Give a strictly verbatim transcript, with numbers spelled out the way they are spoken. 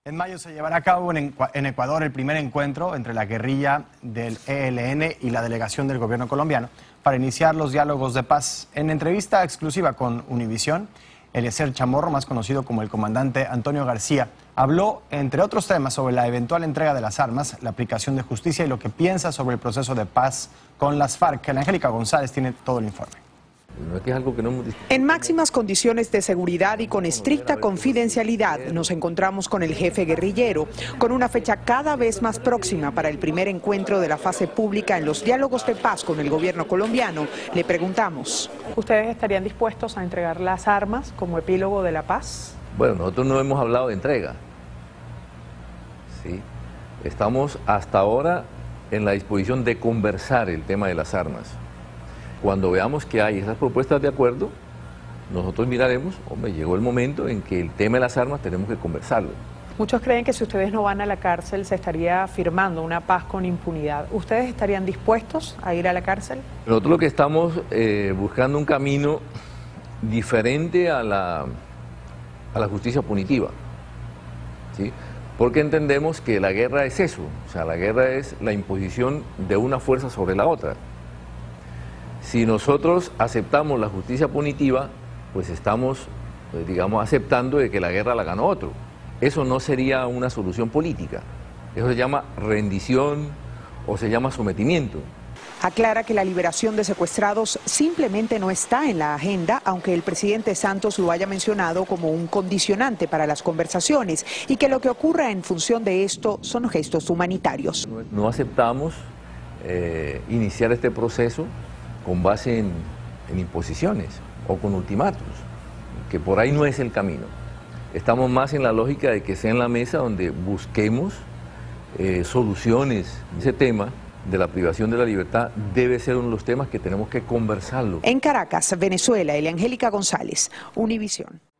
En mayo se llevará a cabo en Ecuador el primer encuentro entre la guerrilla del E L N y la delegación del gobierno colombiano para iniciar los diálogos de paz. En entrevista exclusiva con Univisión, Eliezer Chamorro, más conocido como el comandante Antonio García, habló, entre otros temas, sobre la eventual entrega de las armas, la aplicación de justicia y lo que piensa sobre el proceso de paz con las FARC. La Angélica González tiene todo el informe. No es que es algo que no hemos discutido. En máximas condiciones de seguridad y con estricta confidencialidad nos encontramos con el jefe guerrillero, con una fecha cada vez más próxima para el primer encuentro de la fase pública en los diálogos de paz con el gobierno colombiano. Le preguntamos: ¿ustedes estarían dispuestos a entregar las armas como epílogo de la paz? Bueno, nosotros no hemos hablado de entrega. Sí. Estamos hasta ahora en la disposición de conversar el tema de las armas. Cuando veamos que hay esas propuestas de acuerdo, nosotros miraremos, hombre, llegó el momento en que el tema de las armas tenemos que conversarlo. Muchos creen que si ustedes no van a la cárcel se estaría firmando una paz con impunidad. ¿Ustedes estarían dispuestos a ir a la cárcel? Nosotros lo que estamos eh, buscando un camino diferente a la, a la justicia punitiva, ¿sí? Porque entendemos que la guerra es eso, o sea, la guerra es la imposición de una fuerza sobre la otra. Si nosotros aceptamos la justicia punitiva, pues estamos, pues, digamos, aceptando de que la guerra la ganó otro. Eso no sería una solución política. Eso se llama rendición o se llama sometimiento. Aclara que la liberación de secuestrados simplemente no está en la agenda, aunque el presidente Santos lo haya mencionado como un condicionante para las conversaciones, y que lo que ocurra en función de esto son gestos humanitarios. No aceptamos eh, iniciar este proceso con base en, en imposiciones o con ultimátumos, que por ahí no es el camino. Estamos más en la lógica de que sea en la mesa donde busquemos eh, soluciones. Ese tema de la privación de la libertad debe ser uno de los temas que tenemos que conversarlo. En Caracas, Venezuela, Angélica González, Univisión.